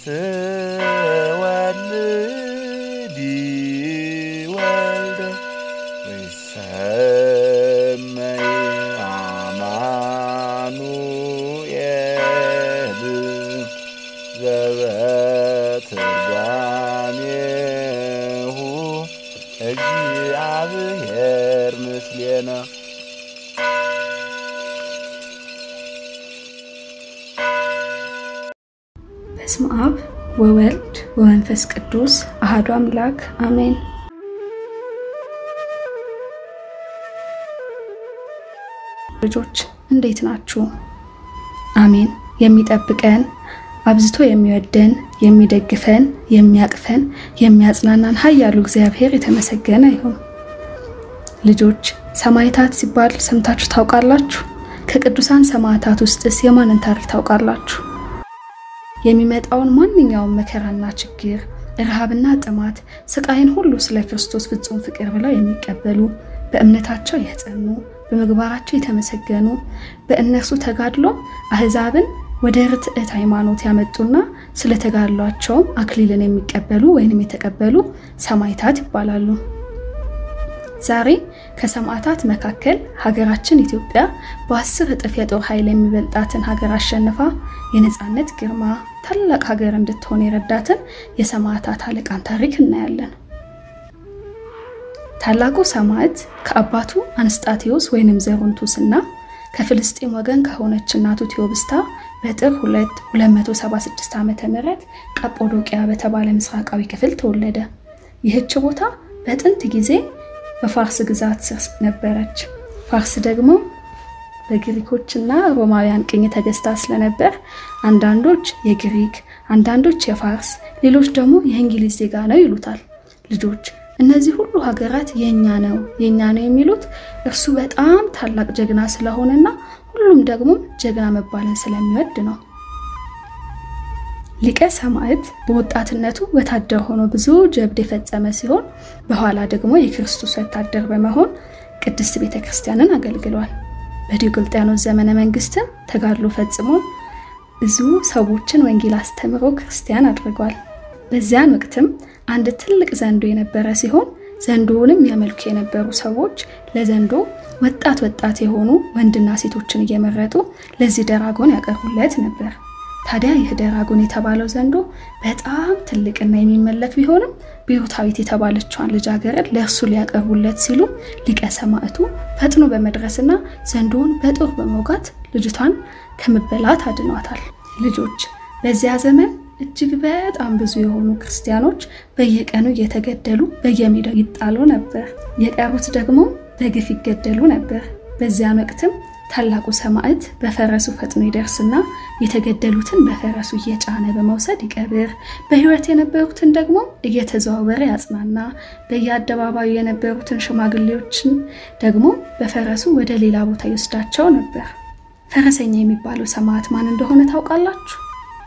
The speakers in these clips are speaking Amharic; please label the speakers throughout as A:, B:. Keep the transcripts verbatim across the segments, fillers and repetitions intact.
A: ትወልዲ ወልደ ወይሰመይ አማኑኤል ዘበትርጓሜሁ እግዚአብሔር ምስሌነ
B: በስመ አብ ወወልድ ወመንፈስ ቅዱስ አሐዱ አምላክ አሜን። ልጆች እንዴት ናችሁ? አሜን። የሚጠብቀን አብዝቶ የሚወደን የሚደግፈን የሚያቅፈን የሚያጽናናን ኃያሉ እግዚአብሔር የተመሰገነ ይሁን። ልጆች ሰማዕታት ሲባል ሰምታችሁ ታውቃላችሁ? ከቅዱሳን ሰማዕታት ውስጥስ የማንን ታሪክ ታውቃላችሁ? የሚመጣውን ማንኛውም መከራና ችግር ረሃብና ጥማት ስቃይን ሁሉ ስለ ክርስቶስ ፍጹም ፍቅር ብለው የሚቀበሉ በእምነታቸው የጸኑ በመግባራቸው የተመሰገኑ በእነርሱ ተጋድሎ አህዛብን ወደ ርትዕት ሃይማኖት ያመጡና ስለ ተጋድሏቸው አክሊልን የሚቀበሉ ወይንም የተቀበሉ ሰማዕታት ይባላሉ። ዛሬ ከሰማዕታት መካከል ሀገራችን ኢትዮጵያ በአስር እጥፍ የጦር ኃይል የሚበልጣትን ሀገር አሸንፋ የነጻነት ግርማ ታላቅ ሀገር እንድትሆን የረዳትን የሰማዕታት አለቃን ታሪክ እናያለን። ታላቁ ሰማዕት ከአባቱ አንስጣቴዎስ ወይንም ዘሮንቱስና ከፍልስጤም ወገን ከሆነች እናቱ ቴዎብስታ በጥር ሁለት መቶ ሰባ ስድስት ዓመተ ምህረት ቀጶዶቅያ በተባለ ምስራቃዊ ክፍል ተወለደ። ይህች ቦታ በጥንት ጊዜ በፋርስ ግዛት ስር ነበረች። ፋርስ ደግሞ በግሪኮችና ሮማውያን ቅኝ ተገዝታ ስለነበር አንዳንዶች የግሪክ አንዳንዶች የፋርስ ሌሎች ደግሞ የእንግሊዝ ዜጋ ነው ይሉታል። ልጆች እነዚህ ሁሉ ሀገራት የኛ ነው የኛ ነው የሚሉት እርሱ በጣም ታላቅ ጀግና ስለሆነና ሁሉም ደግሞ ጀግና መባልን ስለሚወድ ነው። ሊቀ ሰማዕት በወጣትነቱ ወታደር ሆኖ ብዙ ጀብድ የፈጸመ ሲሆን በኋላ ደግሞ የክርስቶስ ወታደር በመሆን ቅድስት ቤተክርስቲያንን አገልግሏል። በዲዮቅልጥያኖስ ዘመነ መንግስት ተጋድሎ ፈጽሞ ብዙ ሰዎችን ወንጌል አስተምሮ ክርስቲያን አድርጓል። በዚያን ወቅትም አንድ ትልቅ ዘንዶ የነበረ ሲሆን ዘንዶውንም ያመልኩ የነበሩ ሰዎች ለዘንዶ ወጣት ወጣት የሆኑ ወንድና ሴቶችን እየመረጡ ለዚህ ደራጎን ያቀርቡለት ነበር። ታዲያ ይህ ደራጎን የተባለው ዘንዶ በጣም ትልቅና የሚመለክ ቢሆንም ቢሩታዊት የተባለችዋን ልጃገረድ ለእርሱ ሊያቀርቡለት ሲሉ ሊቀ ሰማዕቱ ፈጥኖ በመድረስና ዘንዶውን በጦር በመውጋት ልጅቷን ከመበላት አድኗታል። ልጆች በዚያ ዘመን እጅግ በጣም ብዙ የሆኑ ክርስቲያኖች በየቀኑ እየተገደሉ በየሜዳው ይጣሉ ነበር። የቀሩት ደግሞ በግፍ ይገደሉ ነበር። በዚያ ወቅትም ታላቁ ሰማዕት በፈረሱ ፈጥኖ ይደርስና የተገደሉትን በፈረሱ እየጫነ በመውሰድ ይቀብር፣ በህይወት የነበሩትን ደግሞ እየተዘዋወረ ያጽናና፣ በየአደባባዩ የነበሩትን ሽማግሌዎችን ደግሞ በፈረሱ ወደ ሌላ ቦታ ይወስዳቸው ነበር። ፈረሰኛ የሚባለው ሰማዕት ማን እንደሆነ ታውቃላችሁ?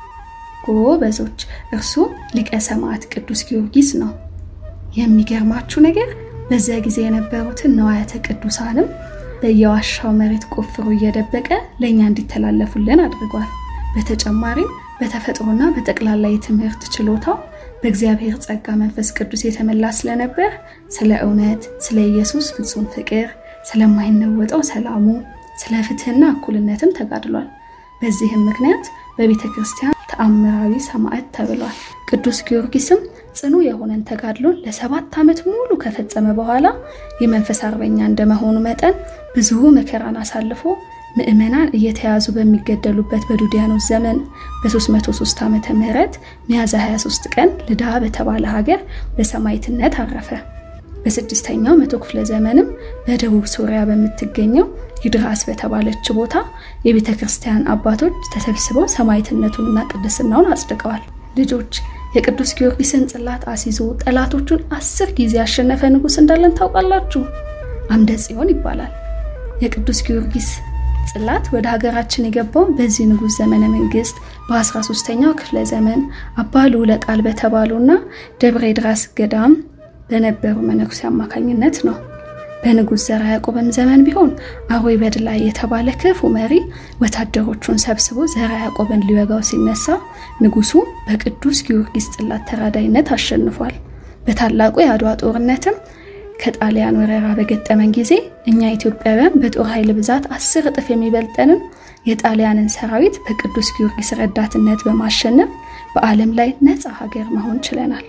B: ጎበዞች፣ እርሱ ሊቀ ሰማዕት ቅዱስ ጊዮርጊስ ነው። የሚገርማችሁ ነገር በዚያ ጊዜ የነበሩትን ነዋያተ ቅዱሳንም በየዋሻው መሬት ቆፍሮ እየደበቀ ለኛ እንዲተላለፉልን አድርጓል። በተጨማሪም በተፈጥሮና በጠቅላላ የትምህርት ችሎታው በእግዚአብሔር ጸጋ መንፈስ ቅዱስ የተመላ ስለነበር ስለ እውነት፣ ስለ ኢየሱስ ፍጹም ፍቅር፣ ስለማይነወጠው ሰላሙ፣ ስለ ፍትህና እኩልነትም ተጋድሏል። በዚህም ምክንያት በቤተክርስቲያን ተአምራዊ ሰማዕት ተብሏል። ቅዱስ ጊዮርጊስም ጽኑ የሆነን ተጋድሎን ለሰባት ዓመት ሙሉ ከፈጸመ በኋላ የመንፈስ አርበኛ እንደመሆኑ መጠን ብዙ መከራን አሳልፎ ምእመናን እየተያዙ በሚገደሉበት በዱዲያኖስ ዘመን በ303 ዓመተ ምህረት ሚያዝያ ሃያ ሶስት ቀን ልዳ በተባለ ሀገር በሰማዕትነት አረፈ። በስድስተኛው መቶ ክፍለ ዘመንም በደቡብ ሶሪያ በምትገኘው ይድራስ በተባለች ቦታ የቤተክርስቲያን አባቶች ተሰብስበው ሰማዕትነቱንና ቅድስናውን አጽድቀዋል። ልጆች የቅዱስ ጊዮርጊስን ጽላት አሲዞ ጠላቶቹን አስር ጊዜ ያሸነፈ ንጉስ እንዳለን ታውቃላችሁ? አምደ ጽዮን ይባላል። የቅዱስ ጊዮርጊስ ጽላት ወደ ሀገራችን የገባው በዚህ ንጉስ ዘመነ መንግስት በ13ኛው ክፍለ ዘመን አባ ልዑለ ቃል በተባሉና ደብረ ይድራስ ገዳም በነበሩ መነኩሴ አማካኝነት ነው። በንጉስ ዘራ ያዕቆብም ዘመን ቢሆን አሮይ በድላይ የተባለ ክፉ መሪ ወታደሮቹን ሰብስቦ ዘራ ያዕቆብን ሊወጋው ሲነሳ ንጉሱ በቅዱስ ጊዮርጊስ ጽላት ተራዳይነት አሸንፏል። በታላቁ የአድዋ ጦርነትም ከጣሊያን ወረራ በገጠመን ጊዜ እኛ ኢትዮጵያውያን በጦር ኃይል ብዛት አስር እጥፍ የሚበልጠንን የጣሊያንን ሰራዊት በቅዱስ ጊዮርጊስ ረዳትነት በማሸነፍ በዓለም ላይ ነፃ ሀገር መሆን ችለናል።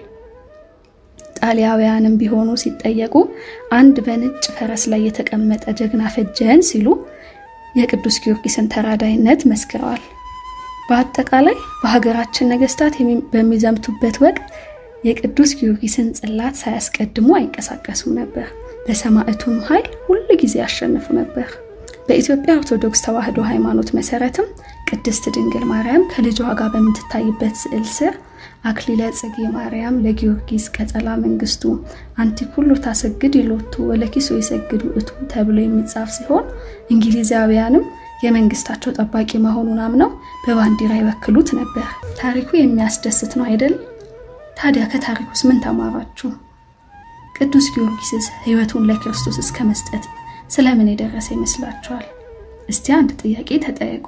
B: ጣሊያውያንም ቢሆኑ ሲጠየቁ አንድ በነጭ ፈረስ ላይ የተቀመጠ ጀግና ፈጀን ሲሉ የቅዱስ ጊዮርጊስን ተራዳይነት መስክረዋል። በአጠቃላይ በሀገራችን ነገስታት በሚዘምቱበት ወቅት የቅዱስ ጊዮርጊስን ጽላት ሳያስቀድሙ አይንቀሳቀሱም ነበር። በሰማዕቱም ኃይል ሁሉ ጊዜ ያሸንፉ ነበር። በኢትዮጵያ ኦርቶዶክስ ተዋሕዶ ሃይማኖት መሰረትም ቅድስት ድንግል ማርያም ከልጇ ጋር በመትታይበት ስዕል ስር አክሊለ ጽጌ ማርያም ለጊዮርጊስ ቀጸላ መንግስቱ አንቲ ኩሉ ታሰግድ ይሎቱ ወለኪሶ ይሰግዱ እቱ ተብሎ የሚጻፍ ሲሆን እንግሊዛውያንም የመንግስታቸው ጠባቂ መሆኑን አምነው በባንዲራ ይወክሉት ነበር። ታሪኩ የሚያስደስት ነው አይደል? ታዲያ ከታሪኩስ ምን ተማራችሁ? ቅዱስ ጊዮርጊስስ ሕይወቱን ለክርስቶስ እስከ መስጠት ስለምን የደረሰ ይመስላችኋል? እስቲ አንድ ጥያቄ ተጠየቁ።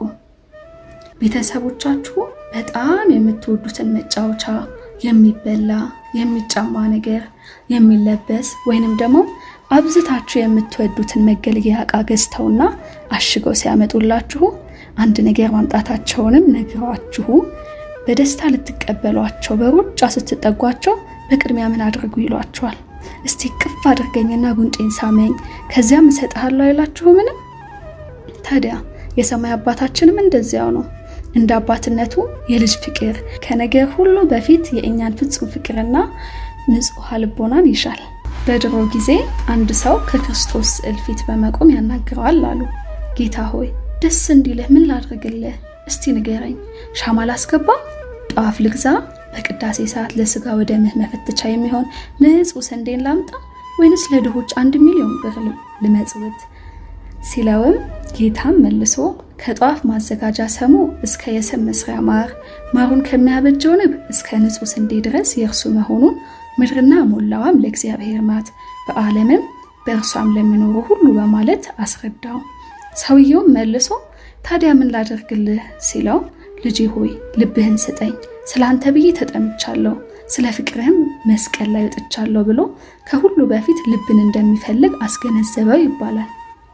B: ቤተሰቦቻችሁ በጣም የምትወዱትን መጫወቻ፣ የሚበላ የሚጫማ ነገር፣ የሚለበስ ወይንም ደግሞ አብዝታችሁ የምትወዱትን መገልገያ ዕቃ ገዝተውና አሽገው ሲያመጡላችሁ አንድ ነገር ማምጣታቸውንም ነግራችሁ በደስታ ልትቀበሏቸው በሩጫ ስትጠጓቸው በቅድሚያ ምን አድርጉ ይሏችኋል? እስቲ ቅፍ አድርገኝና ጉንጬን ሳመኝ ከዚያም እሰጥሃለሁ አይላችሁ ምን? ታዲያ የሰማይ አባታችንም እንደዚያው ነው። እንደ አባትነቱ የልጅ ፍቅር ከነገር ሁሉ በፊት የእኛን ፍጹም ፍቅርና ንጹህ ልቦናን ይሻል። በድሮ ጊዜ አንድ ሰው ከክርስቶስ ስዕል ፊት በመቆም ያናግረዋል አሉ። ጌታ ሆይ ደስ እንዲልህ ምን ላድርግልህ? እስቲ ንገረኝ። ሻማ ላስገባ? ጧፍ ልግዛ? በቅዳሴ ሰዓት ለስጋ ወደምህ መፈተቻ የሚሆን ንጹህ ስንዴን ላምጣ? ወይንስ ለድሆች አንድ ሚሊዮን ብር ልመጽውት? ሲለውም ጌታም መልሶ ከጧፍ ማዘጋጃ ሰሙ እስከ የሰም መስሪያ ማር ማሩን ከሚያበጀው ንብ እስከ ንጹህ ስንዴ ድረስ የእርሱ መሆኑን ምድርና ሞላዋም ለእግዚአብሔር ናት፣ በዓለምም በእርሷም ለሚኖሩ ሁሉ በማለት አስረዳው። ሰውየው መልሶ ታዲያ ምን ላደርግልህ ሲለው ልጄ ሆይ ልብህን ስጠኝ፣ ስላንተ ብዬ ተጠምቻለሁ፣ ስለ ፍቅርህም መስቀል ላይ ወጥቻለሁ ብሎ ከሁሉ በፊት ልብን እንደሚፈልግ አስገነዘበው ይባላል።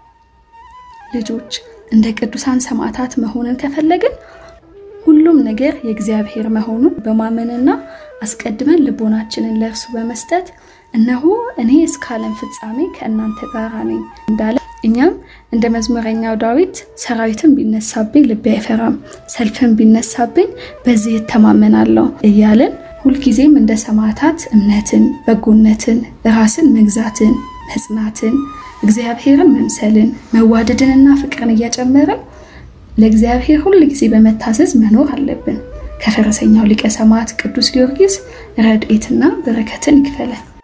B: ልጆች እንደ ቅዱሳን ሰማዕታት መሆንን ከፈለግን ሁሉም ነገር የእግዚአብሔር መሆኑን በማመንና አስቀድመን ልቦናችንን ለእርሱ በመስጠት እነሆ እኔ እስከ ዓለም ፍጻሜ ከእናንተ ጋር ነኝ እንዳለ እኛም እንደ መዝሙረኛው ዳዊት ሰራዊትን ቢነሳብኝ ልቤ አይፈራም፣ ሰልፍን ቢነሳብኝ በዚህ ተማመናለሁ እያልን ሁልጊዜም እንደ ሰማዕታት እምነትን፣ በጎነትን፣ ራስን መግዛትን፣ መጽናትን፣ እግዚአብሔርን መምሰልን፣ መዋደድንና ፍቅርን እያጨመርን ለእግዚአብሔር ሁሉ ጊዜ በመታዘዝ መኖር አለብን። ከፈረሰኛው ሊቀ ሰማዕት ቅዱስ ጊዮርጊስ ረድኤትና በረከትን ይክፈለን።